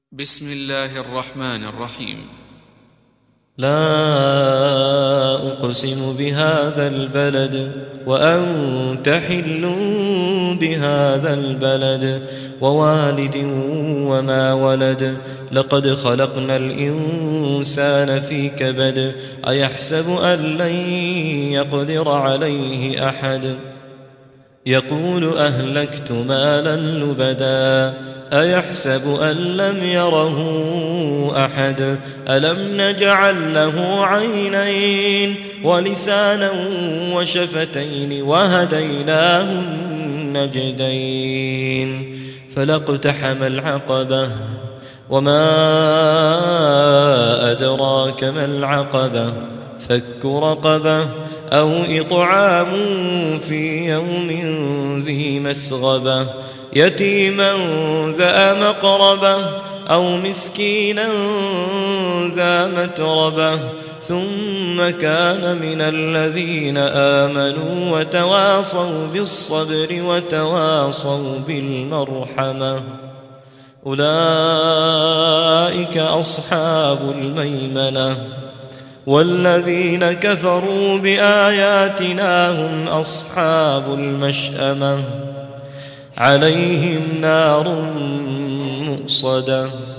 بسم الله الرحمن الرحيم. لا أقسم بهذا البلد وأنت حل بهذا البلد ووالد وما ولد لقد خلقنا الإنسان في كبد أيحسب أن لن يقدر عليه أحد يقول أهلكت مالا لبدا أيحسب أن لم يره أحد ألم نجعل له عينين ولسانا وشفتين وهديناه النجدين فلاقتحم العقبة وما أدراك ما العقبة فك رقبة أو إطعام في يوم ذي مسغبة يتيما ذا مقربة أو مسكينا ذا متربة ثم كان من الذين آمنوا وتواصوا بالصبر وتواصوا بالمرحمة أولئك أصحاب الميمنة والذين كفروا بآياتنا هم أصحاب المشأمة عليهم نار مؤصدة